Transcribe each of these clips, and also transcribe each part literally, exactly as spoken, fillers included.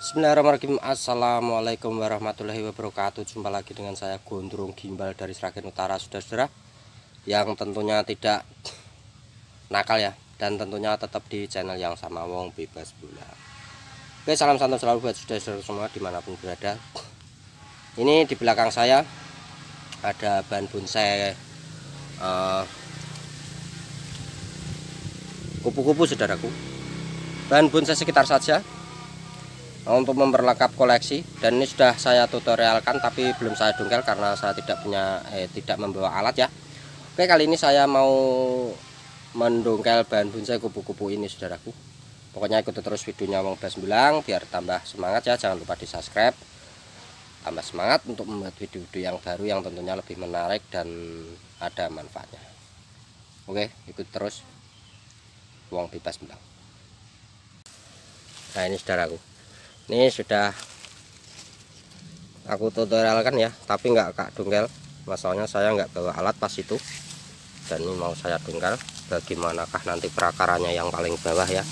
Bismillahirrahmanirrahim. Assalamualaikum warahmatullahi wabarakatuh. Jumpa lagi dengan saya Gondrong Gimbal dari Sragen Utara, saudara-saudara, yang tentunya tidak nakal ya, dan tentunya tetap di channel yang sama, Wong Bebas Bola. Oke, salam santai selalu buat saudara-saudara semua dimanapun berada. Ini di belakang saya ada bahan bonsai uh, kupu-kupu, saudaraku. Bahan bonsai sekitar saja untuk memperlengkap koleksi, dan ini sudah saya tutorialkan tapi belum saya dongkel karena saya tidak punya eh, tidak membawa alat ya. Oke, kali ini saya mau mendongkel bahan bonsai kupu-kupu ini, saudaraku. Pokoknya ikuti terus videonya Wong Bebas Bilang biar tambah semangat ya. Jangan lupa di subscribe, tambah semangat untuk membuat video-video yang baru yang tentunya lebih menarik dan ada manfaatnya. Oke, ikut terus Wong Bebas Bilang. Nah, ini saudaraku, ini sudah aku tutorialkan ya, tapi nggak kak dongkel, masalahnya saya nggak bawa alat pas itu, dan ini mau saya dongkel. Bagaimanakah nanti perakarannya yang paling bawah ya,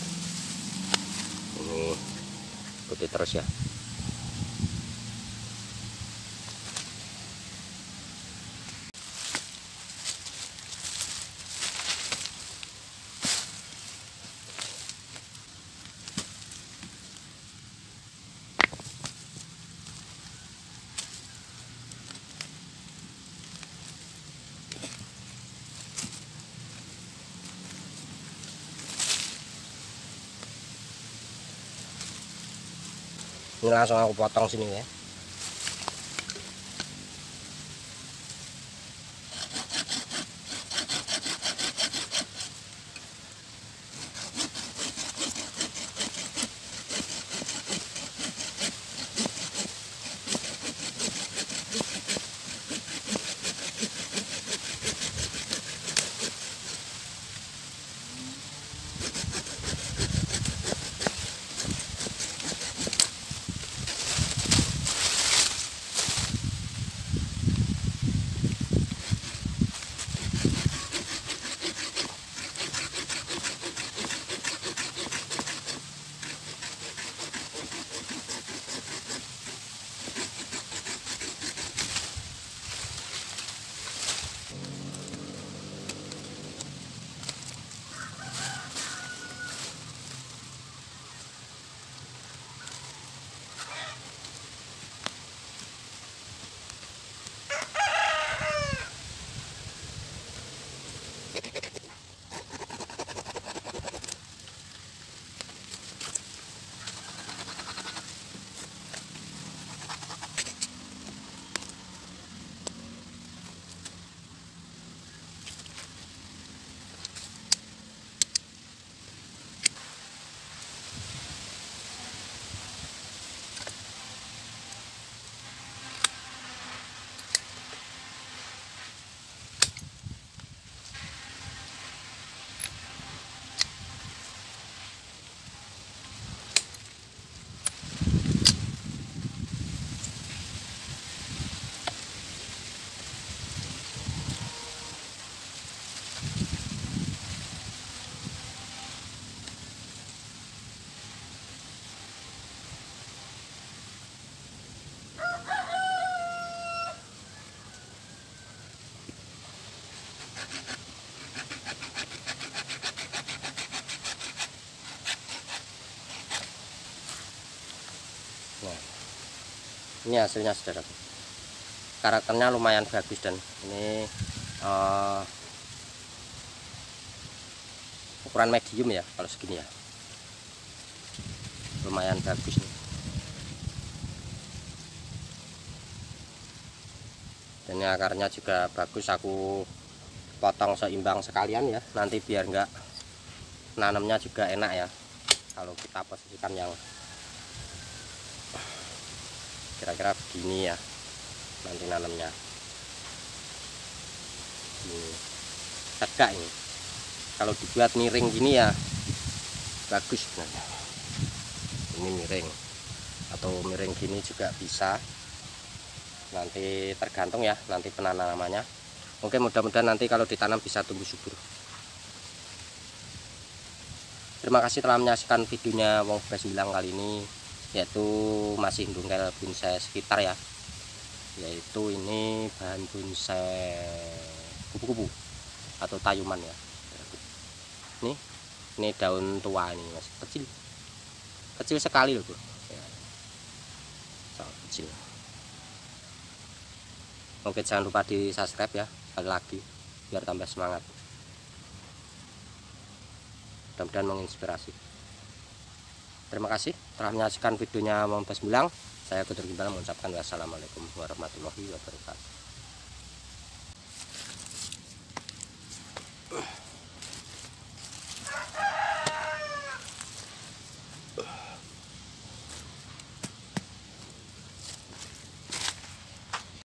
ini ikuti terus ya. Ini langsung aku potong sini ya. Nah, ini hasilnya saudara, karakternya lumayan bagus, dan ini uh, ukuran medium ya, kalau segini ya lumayan bagus nih. Dan ini akarnya juga bagus, aku potong seimbang sekalian ya, nanti biar enggak nanamnya juga enak ya kalau kita posisikan yang kira-kira begini ya nanti nanamnya. Ini tegak, ini kalau dibuat miring gini ya bagus sebenarnya. Ini miring atau miring gini juga bisa, nanti tergantung ya nanti penanamannya. Oke, mudah-mudahan nanti kalau ditanam bisa tumbuh subur. Terima kasih telah menyaksikan videonya Wong Bebas Bilang kali ini. yaitu masih dungkel bonsai sekitar ya, yaitu ini bahan bonsai kupu-kupu atau tayuman ya. Ini ini daun tua, ini masih kecil kecil sekali loh bro ya. Sangat kecil. Oke, jangan lupa di subscribe ya sekali lagi biar tambah semangat, mudah-mudahan menginspirasi. Terima kasih telah menyaksikan videonya Mang Bas Bilang. Saya Guntur Gimbal mengucapkan wassalamualaikum warahmatullahi wabarakatuh.